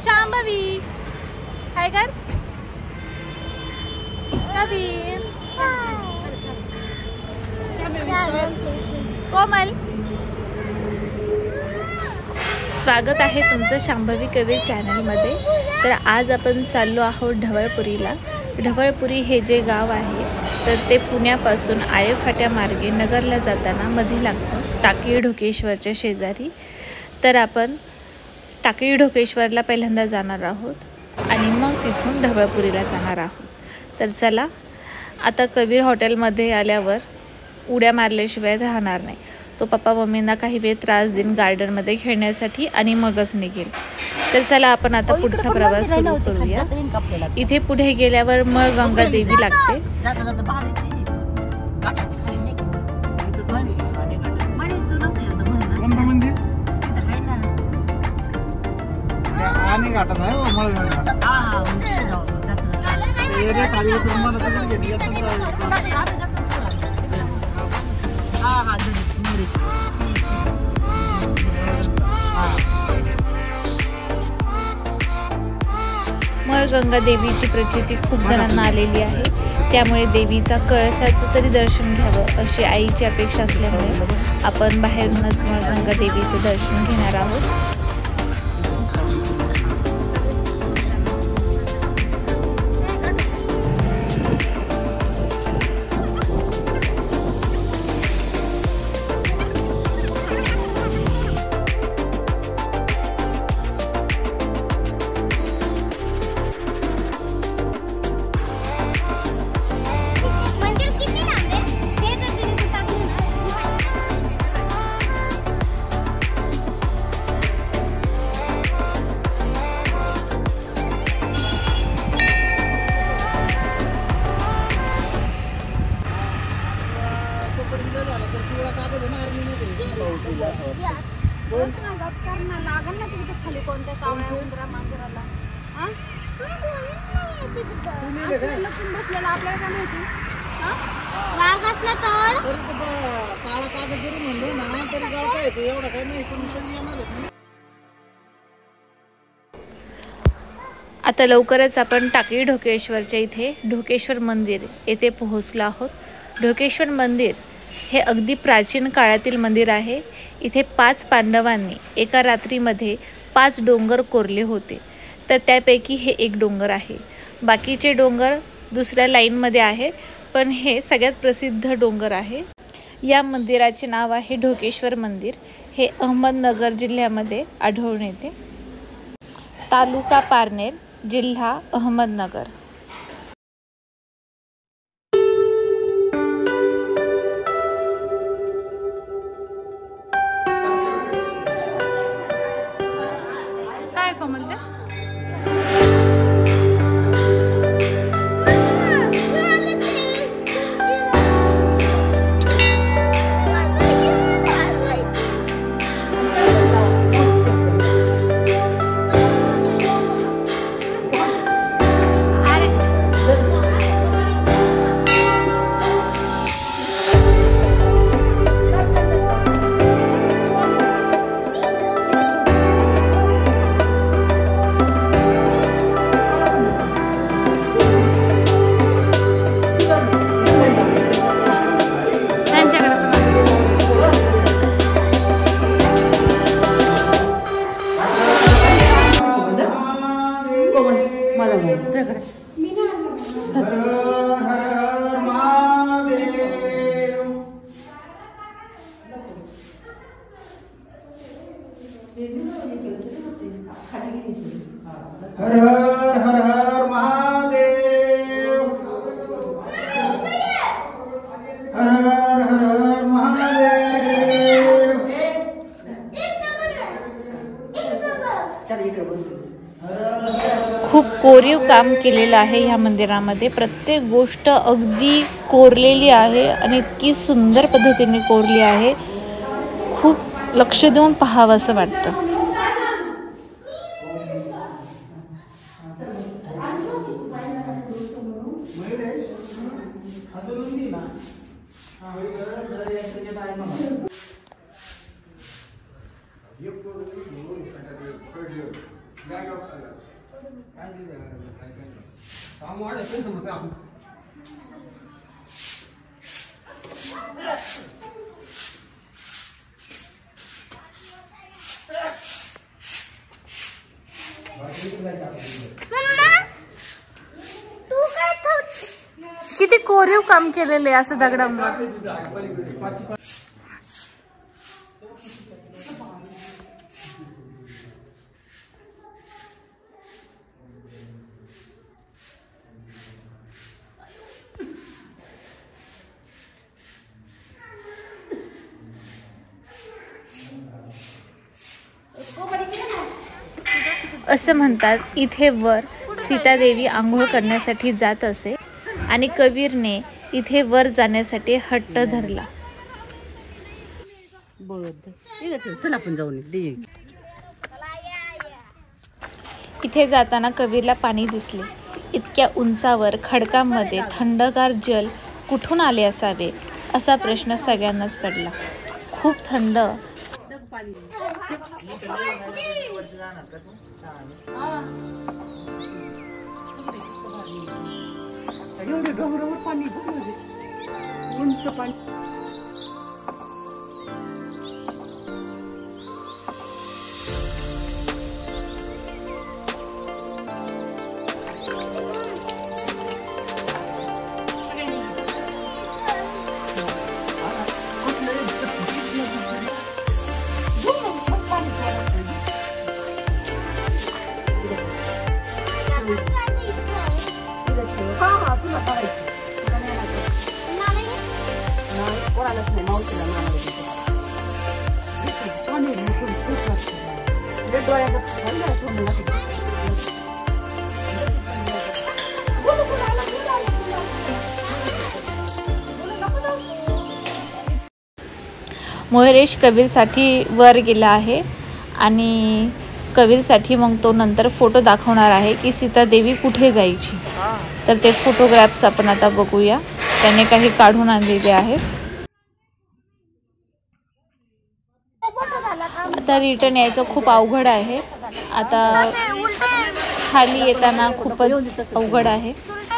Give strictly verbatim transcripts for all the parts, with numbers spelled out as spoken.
शांभवी हाय कर कबीर कोमल। स्वागत आहे तुमचं शांभवी कबीर चॅनलमध्ये। तर आज आपण चाललो आहोत ढवळपुरीला। ढवळपुरी हे जे गाव आहे तर ते पुण्यापासून आळे फाट्या मार्गे नगरला जाताना मध्ये लागतं, टाकळी ढोकेश्वरच्या शेजारी। तर आपण टाकळी ढोकेश्वरला पहिल्यांदा जाणार आहोत आणि मग तिथून ढवळपुरीला जाणार आहोत। तर चला, आता कबीर हॉटेलमध्ये आल्यावर उड्या मारल्याशिवाय राहणार नाही। तो पप्पा मम्मींना काही वेळ त्रास देईन गार्डनमध्ये खेळण्यासाठी आणि मगच निघेल। तर चला आपण आता पुढचा प्रवास सुरू करूया। इथे पुढे गेल्यावर मग गंगा देवी लागते। गंगा देवीची प्रचिती खूप जणांना आलेली आहे, त्यामुळे देवीचा कळसाचं तरी दर्शन घ्यावं अशी आईची अपेक्षा असल्यामुळे आपण बाहेरूनच गंगा देवीचे दर्शन घेणार आहोत। खाली कोणत्या कावळ्या उंदरा मांजराला बसलेला आपल्याला काय माहिती। वाघ असला तर काळा कागद जरी म्हणलो ना तरी गाव काय येतो एवढा काय नाही। आता लवकरच आपण टाकळी ढोकेश्वरच्या इथे ढोकेश्वर मंदिर येथे पोहोचलो आहोत। ढोकेश्वर मंदिर हे अगदी प्राचीन काळातील मंदिर आहे। इथे पाच पांडवांनी एका रात्रीमध्ये पाच डोंगर कोरले होते, तर त्यापैकी हे एक डोंगर आहे। बाकीचे डोंगर दुसऱ्या लाईनमध्ये आहे, पण हे सगळ्यात प्रसिद्ध डोंगर आहे। या मंदिराचे नाव आहे ढोकेश्वर मंदिर। हे अहमदनगर जिल्ह्यामध्ये आढळून येते। तालुका पारनेर, जिल्हा अहमदनगर। काय कोमलते हर हर हर हर महादेव, हर हर हर हर महादेव। खूप कोरीव काम केलेलं आहे ह्या मंदिरामध्ये। प्रत्येक गोष्ट अगदी कोरलेली आहे आणि इतकी सुंदर पद्धतीने कोरली आहे, खूप लक्ष देऊन पाहावं असं वाटतं। किती कोरीव काम केलेले असं दगडांवर. असं म्हणतात इथे वर सीतादेवी आंघोळ करण्यासाठी जात असे आणि कबीरने इथे वर जाण्यासाठी हट्ट धरला. चला आपण जाऊन इथे जाताना कबीरला पाणी दिसले. इतक्या उंचावर खडकांमध्ये थंडगार जल कुठून आले असावे असा प्रश्न सगळ्यांनाच पडला. खूप थंड पाणी उंच पाणी. मयुरेश कबीरसाठी वर गेला आहे आणि कबीरसाठी मग तो नंतर फोटो दाखवणार आहे की सीतादेवी कुठे जायची. तर ते फोटोग्राफ्स आपण आता बघूया. त्याने काही काढून आणलेले आहेत. आता रिटर्न यायचं खूप अवघड आहे. आता खाली येताना खूपच अवघड आहे.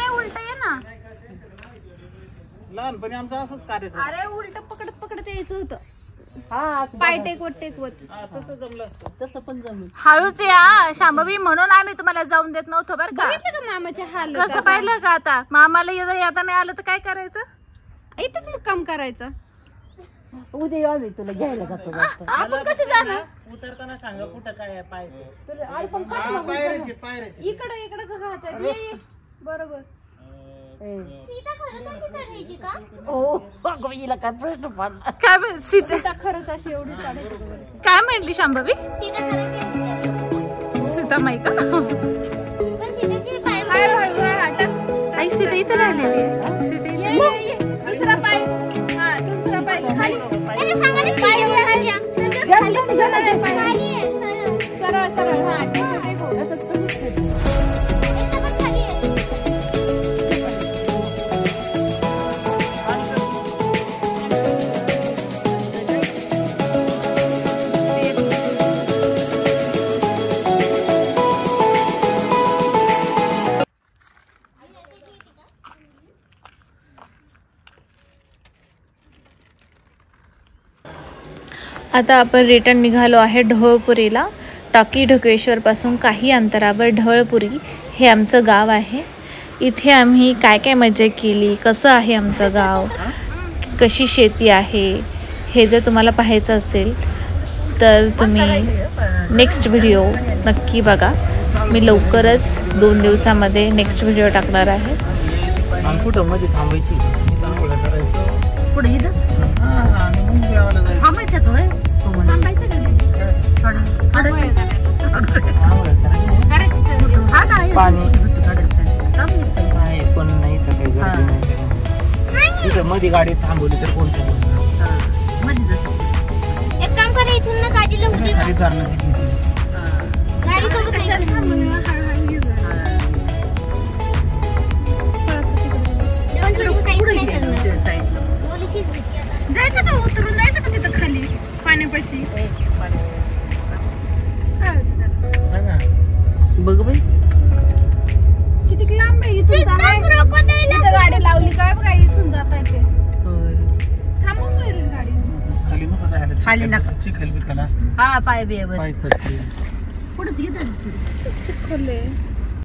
लहानपणी आमचं असंच कार्यक्रम. अरे उलट पकडत पकडत यायचं होतं. हा पाय टेकवत टेकवत तसं जमलं असतं. तसं पण जमलं. हळूच या शांभवी, म्हणून आम्ही तुम्हाला जाऊन देत नव्हतो बरं का. बघितलं का मामाच्या हाल कसं पाहिलं का आता. मामाला येता नाही आलं तर काय करायचं. इथंच मग काम करायचं. उद्या येऊ मी तुला घ्यायला जातो. आपण कसं जाणार. उतरताना सांगा कुठं काय पाय. पायऱ्याचे पायऱ्याचे इकडे इकडे घायचं. ये ये बरोबर. सीता खरंच अशी चढायची का. हो अगं हिला काय प्रश्न पडला. काय म्हण- सीता सीता खरंच अशी एवढी चढायची. काय म्हटली शांभवी. सीता खरंच सीता माई का. पण सीताची पाय हळूहळू हटा. आई सीता इथे राहिलेली आहे. सीता इथे. ये ये दुसरा पाय. हा दुसरा पाय खाली. त्याने सांगा ना पाय खाली या. खाली सरळ आहे पाय. खाली आहे सरळ सरळ सरळ. हा टेको टेको. आता आपण रिटर्न निघालो आहे ढवळपुरीला. टाकी ढकेश्वर पासून काही अंतरावर ढवळपुरी हे आमचं गाव आहे. इथे आम्ही काय काय मजा केली, कसं आहे आमचं गाव, कशी शेती आहे, हे जर तुम्हाला पाहायचं असेल तर तुम्ही नेक्स्ट व्हिडिओ नक्की बघा. मी लवकरच दोन दिवसामध्ये नेक्स्ट व्हिडिओ टाकणार आहे. कुठं मध्ये थांबायची पुढे पण नाही तर मध्ये गाडी थांबवली तर कोणतं एक काम करा इथून ना गाडीला उडी गाडी सोबत जायचं का उतरून जायचं का तिथं खाली पाण्यापाशी. बघ बाई. किती लांब आहे इथून तर आहे. इथं गाडी लावली काय बघा इथून जाता येते. थांबव मयूर गाडी. खाली नको जायला. खाली नका. चिखल बिखल असतं. हा पाय बी पाय खचले. पुढेच घेतात चिखल आहे.